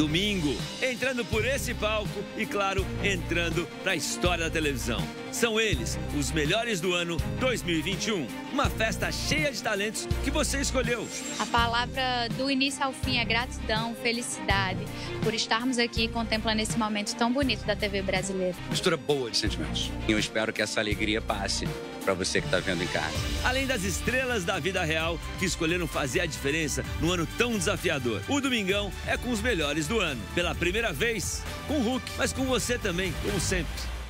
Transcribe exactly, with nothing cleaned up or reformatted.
Domingo, entrando por esse palco e, claro, entrando para a história da televisão. São eles, os melhores do ano dois mil e vinte e um. Uma festa cheia de talentos que você escolheu. A palavra do início ao fim é gratidão, felicidade, por estarmos aqui contemplando esse momento tão bonito da T V brasileira. Mistura boa de sentimentos. E eu espero que essa alegria passe para você que está vendo em casa. Além das estrelas da vida real que escolheram fazer a diferença num ano tão desafiador. O Domingão é com os melhores do ano. Pela primeira vez, com o Hulk, mas com você também, como sempre.